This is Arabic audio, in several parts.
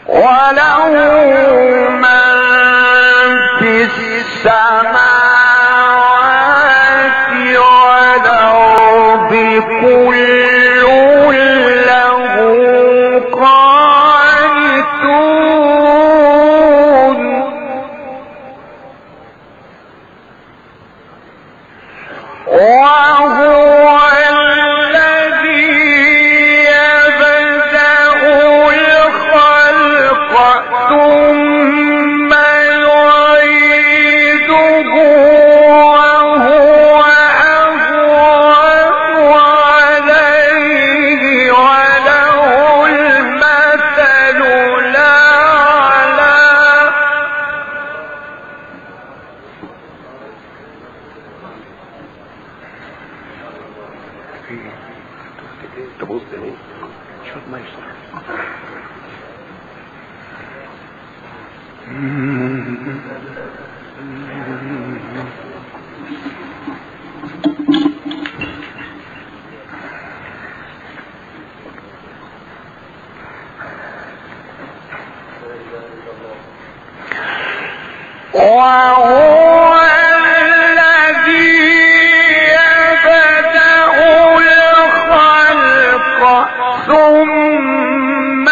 وله من في السماوات والأرض كل له قانتون وهو الذي يبدأ الخلق ثم يعيده وهو أهون عليه وله المثل الأعلى تبص ليه شوف ما يصح وهو الذي يبدأ الخلق ثم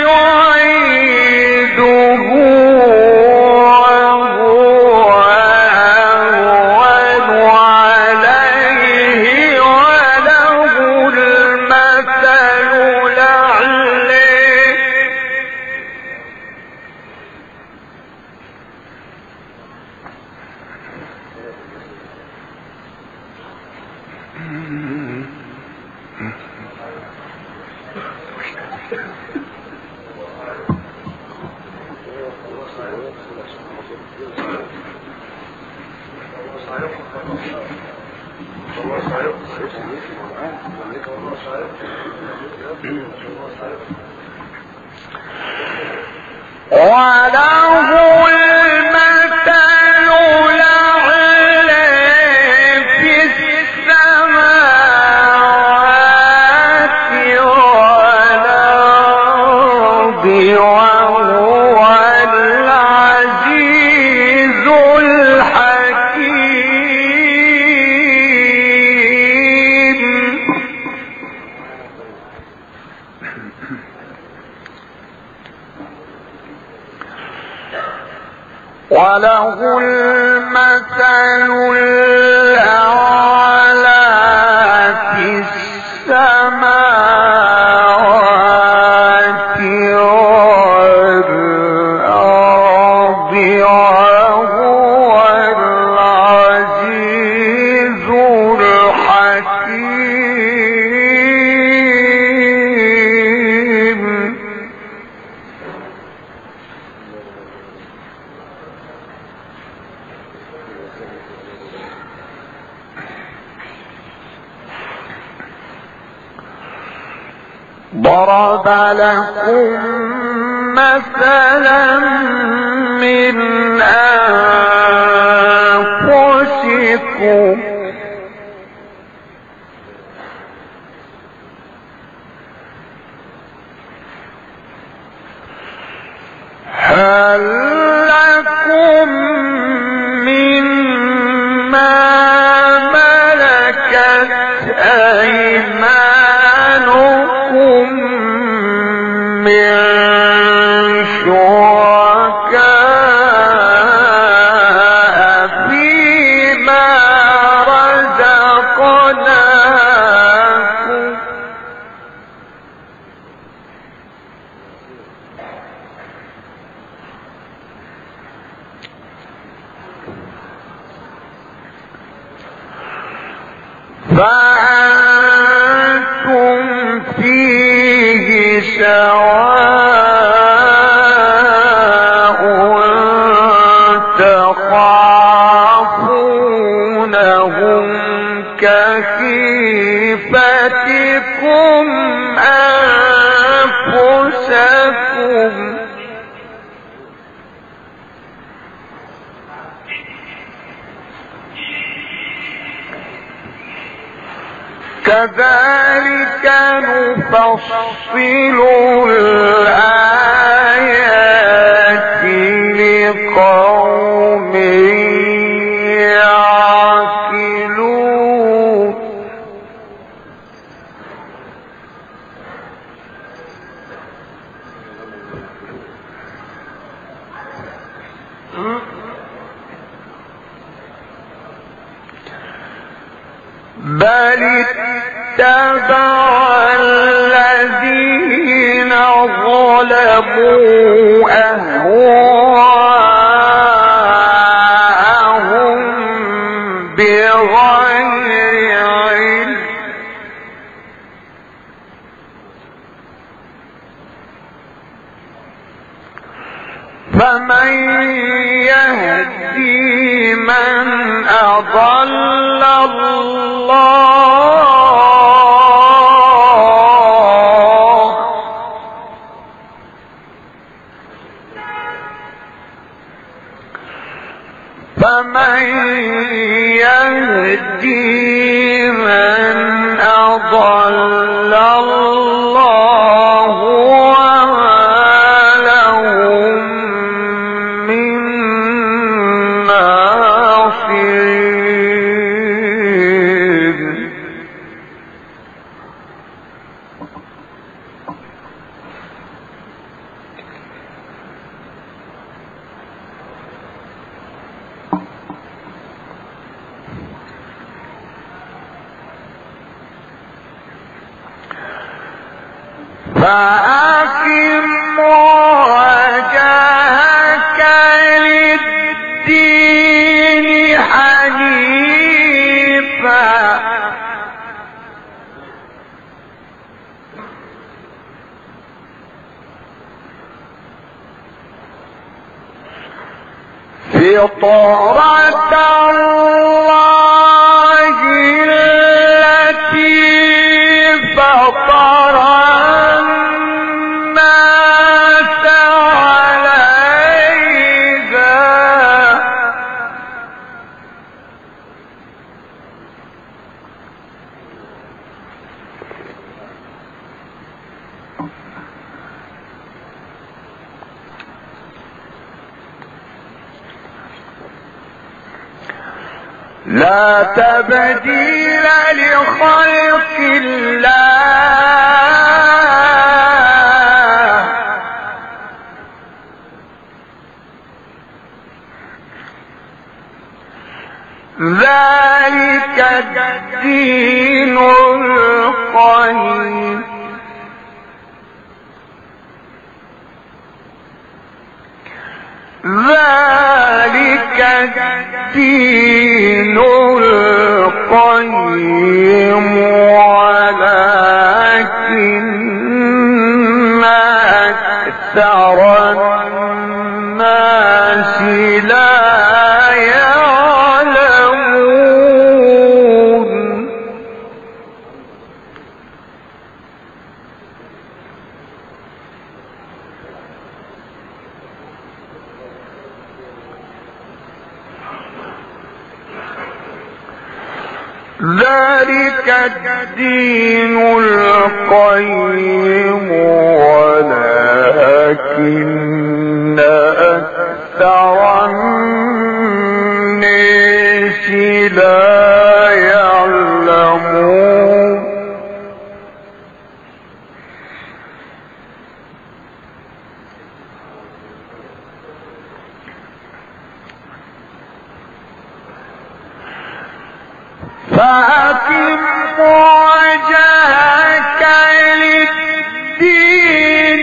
يعيده وهو أهون عليه وله المثل الأعلى وله المثل الأعلى في السماوات والأرض وهو العزيز الحكيم وله المثل الأعلى في السماوات والأرض وهو العزيز الحكيم ضرب لكم مثلا من أنفسكم هل لكم مما ملكت أيمانكم من شركاء فيما رزقناكم فأنتم فيه سواء تخافونهم كخيفتكم أنفسكم كذلك نفصل الآيات الذين ظلموا أهواءهم بغير علم فمن يهدي من أضل الله فمن يهدي من أضل الله وما لهم من ناصرين فأقم وجهك للدين حنيفا فطرة الله التي فطر الناس عليها لا تبديل لخلق الله ذلك الدين القيم ذلك الدين القيم ولكن أكثر الناس لا يعلمون ذلك الدين القيم ولكن أكثر الناس لا يعلمون فأقم وجهك للدين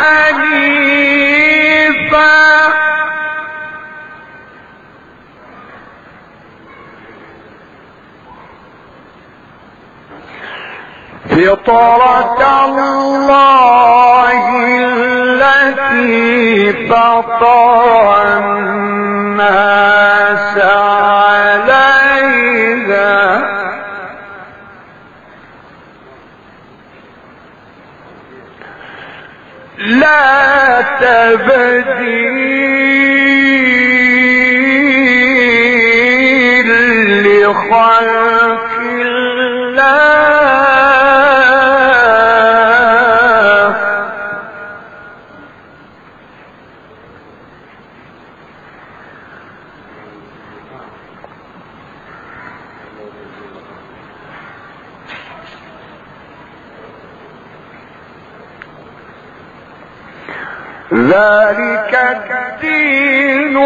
حنيفا فطرة الله التي فطر الناس عليها لا تبديل لخلق الله ذلك الدين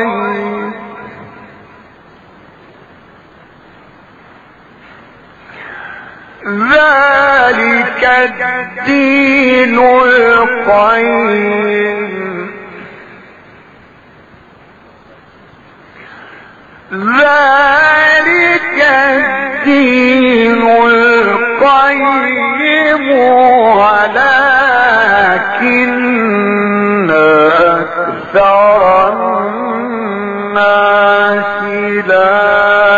القيم ذلك الدين القيم ذلك الدين القيم ولكن أكثر الناس لا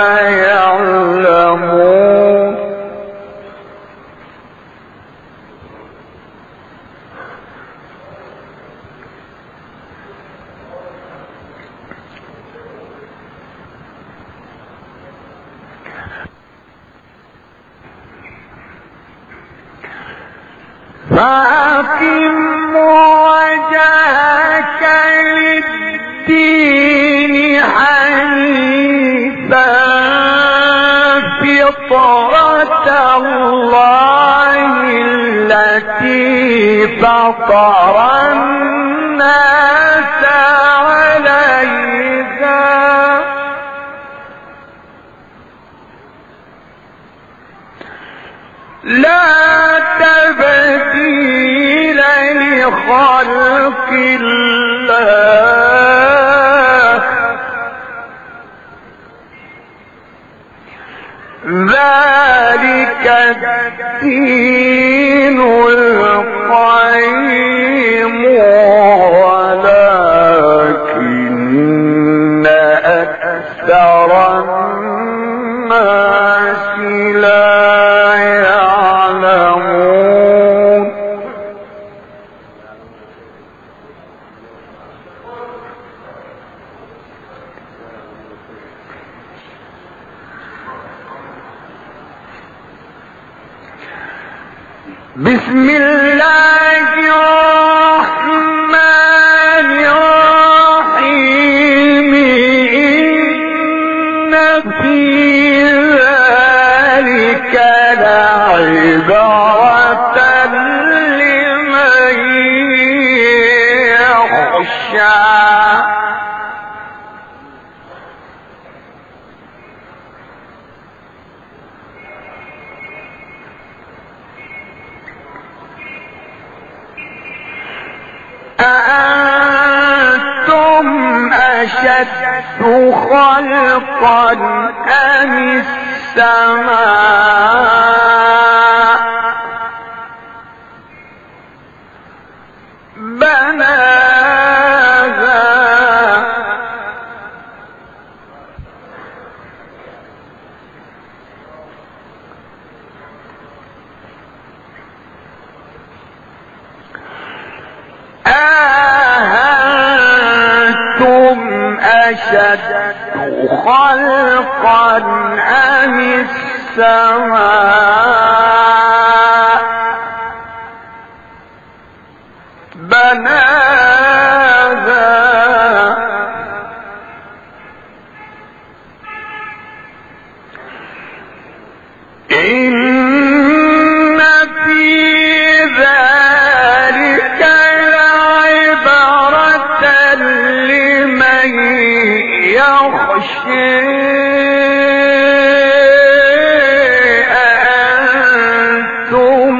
يعلمون فأقم وجهك للدين حنيفا فطرة الله التي فطر الناس عليها لا تبديل لخلق الله ذلك الدين القيم ولكن أكثر الناس لا يعلمون بسم الله الرحمن الرحيم إن في ذلك لعبرة لمن يخشى أأنتم أشد خلقا أم السماء بناها أأنتم أشد خلقا أم السماء بناها إن في ذلك لعبرة لمن يخشى أأنتم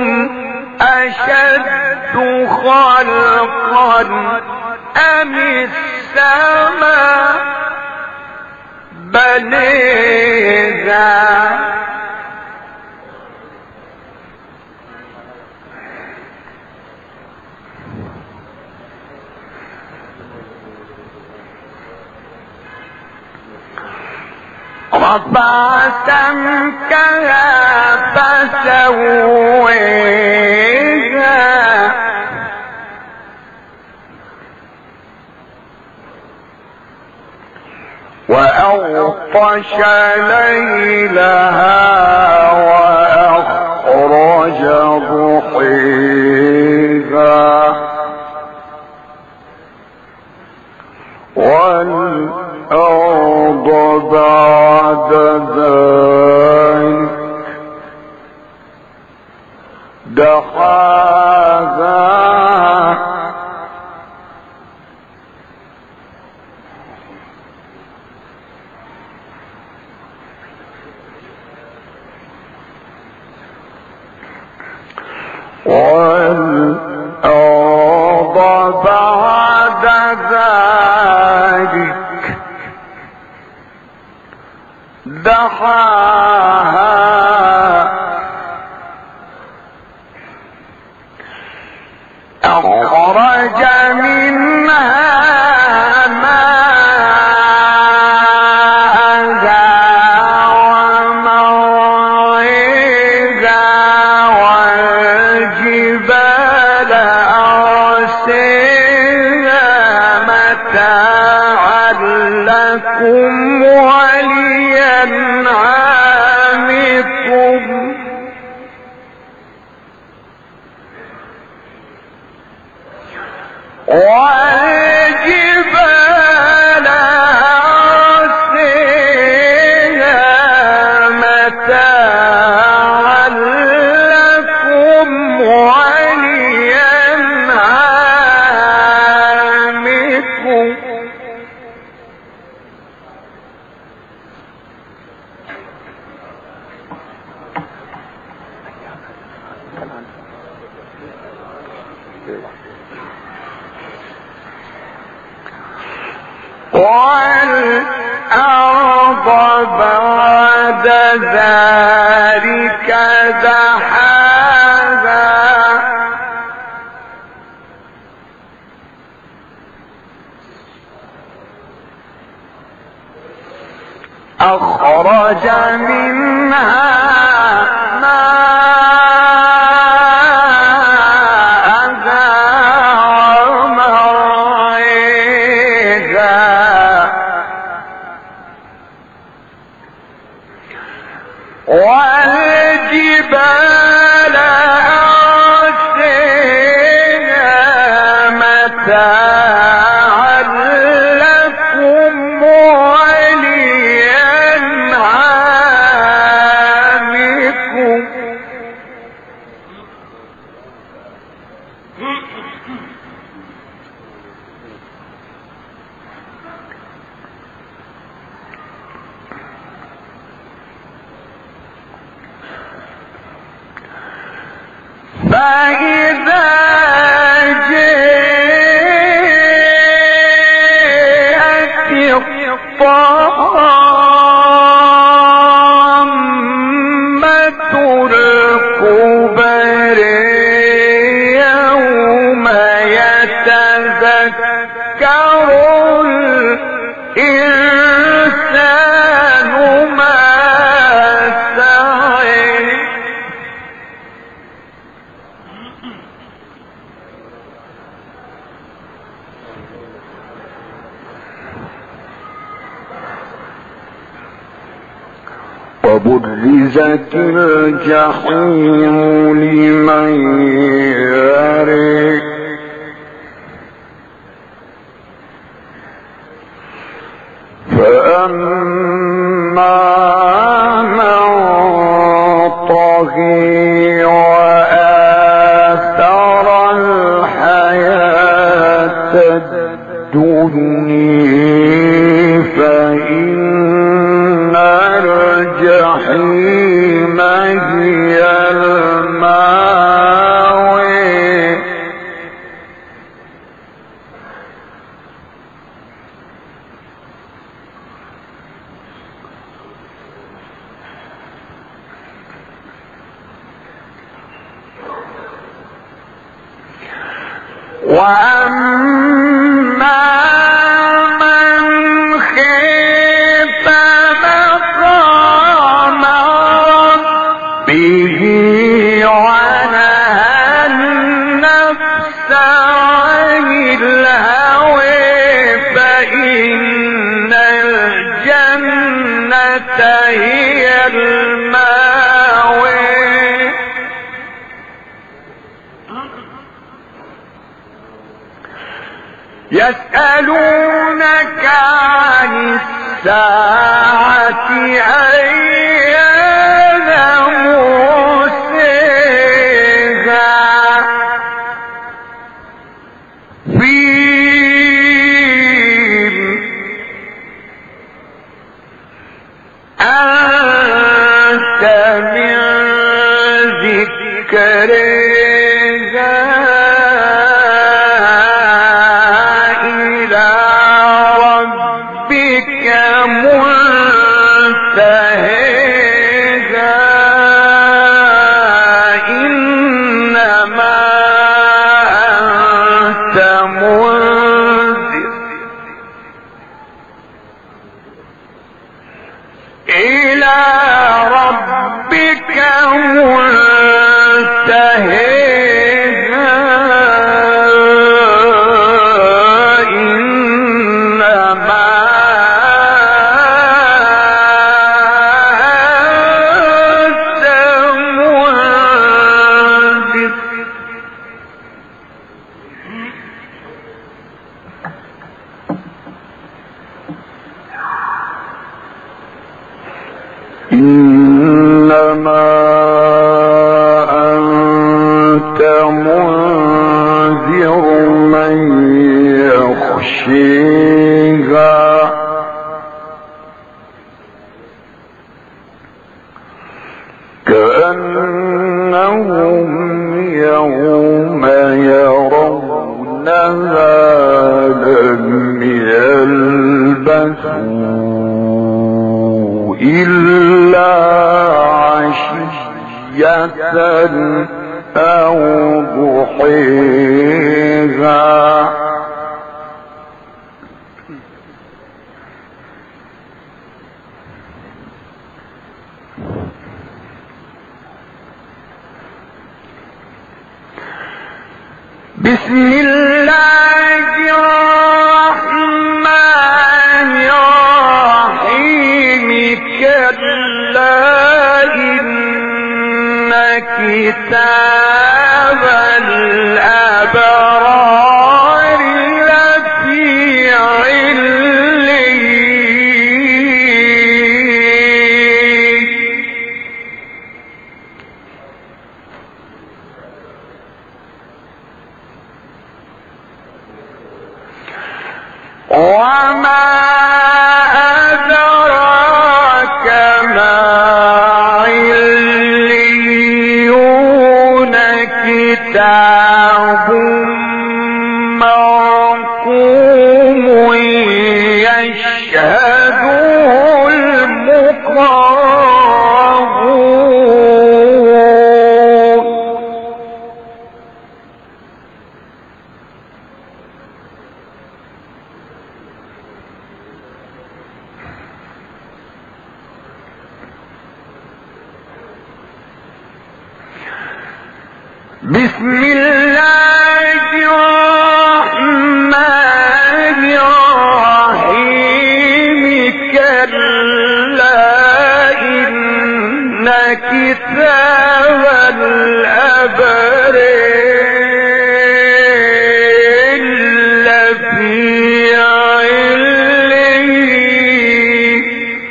أشد خلقا أم السماء بنيها رفع سمكها فسويها وأغطش ليلها وأخرج ضحيها والأرض بعد ذلك دحاها دحاها أخرج منها ماءها ومرعاها والجبال أرساها متاعا لكم ولأنعامكم والجبال أرساها متاعا لكم ولأنعامكم والأرض بعد ذلك دحاها أخرج منها والجبال أرساها متاعا لكم ولأنعامكم فإذا جاءت الطامة الكبرى يوم يتذكر الإنسان ما سعى وبرزت الجحيم لمن يرى فأما من طغى وآثر الحياة الدنيا فإن الجحيم هي المأوى وأما من خاف مقام ربه ونهى النفس عن الهوى فإن الجنة هي المأوى يسألونك عن الساعة أيان مرساها أنت من ذكرها إلى ربك منتهاها منذر إلى ربك منتهيها إنما أنت منذر إنما أنت منذر من يخشيها كأنهم يوم يرونها لم يلبثوا إلا عشية أو ضحيها بسم الله الرحمن الرحيم كلا إن كتاب الأبرار لفي عليين وما أدراك ما عليون كتاب مرقوم يشهده المقربون بسم الله الرحمن الرحيم كلا إن كتاب الأبرار لفي عليين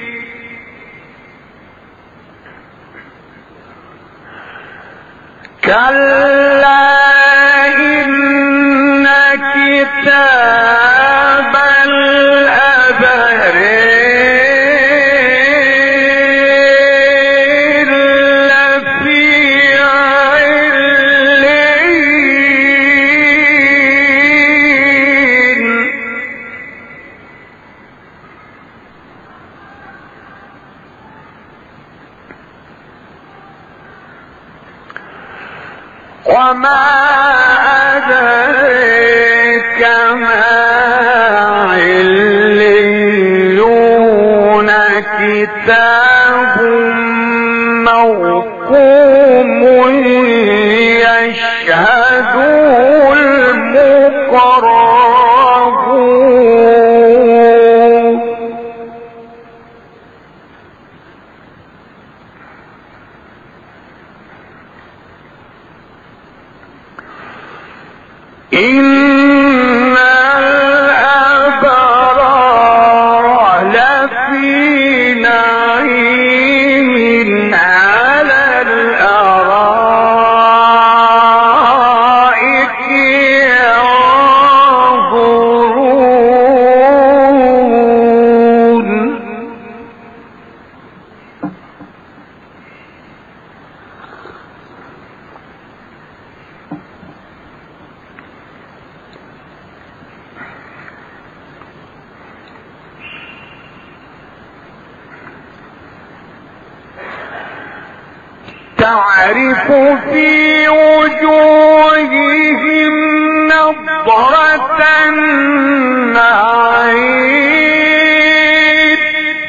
كلا إن كتاب الأبرار لفي عليين وما أدريك ما عليون كتاب مرقوم يشهده المقربون إن الأبرار لفي نعيم على الأرائك ينظرون تعرف في وجوههم نضرة النعيم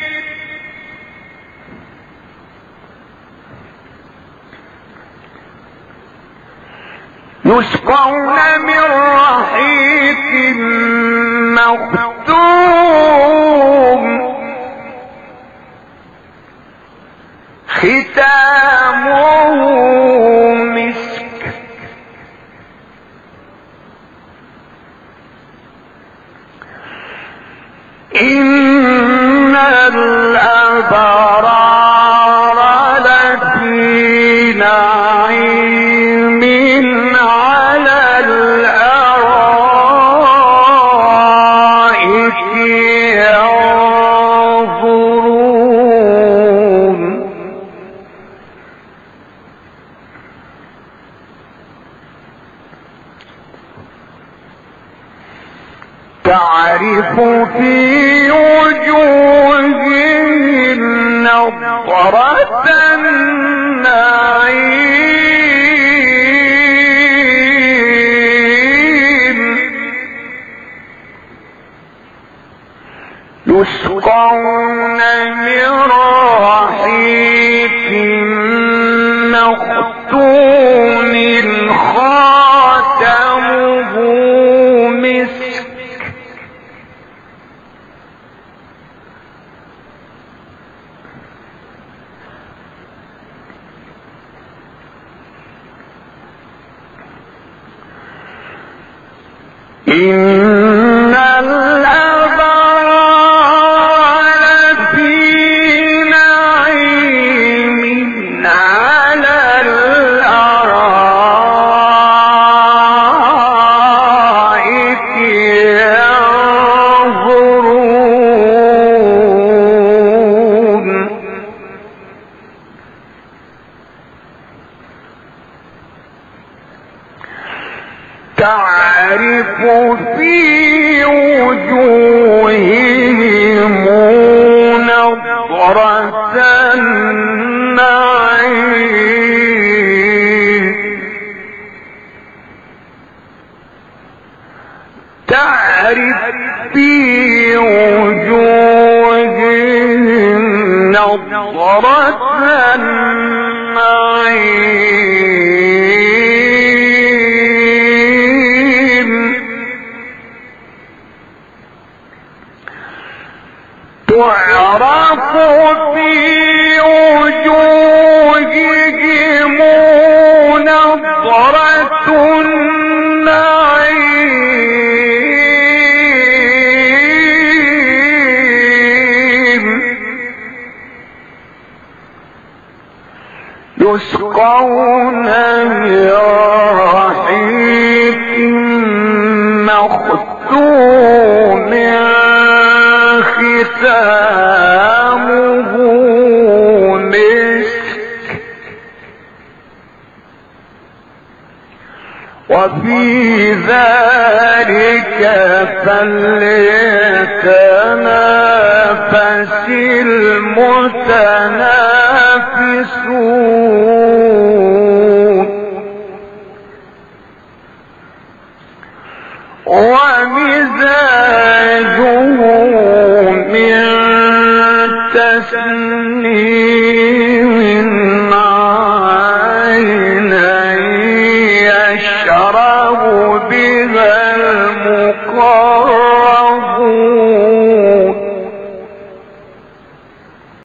يسقون من رحيق مختوم ختامه مسك إن الأبرار لفي نعيم على الأرائك ينظرون تعرف في وجوههم نضرة النعيم يسقون من رحيق مختوم خاتمه مسك إن الأبرار لفي نعيم على الأرائك ينظرون تعرف في وجوههم نضرة النعيم تعرف في وجوههم نضرة النعيم تعرف في وجوههم نضرة النعيم يسقون من رحيق مختوم ختامه مسك وفي ذلك فليتنافس المتنافسون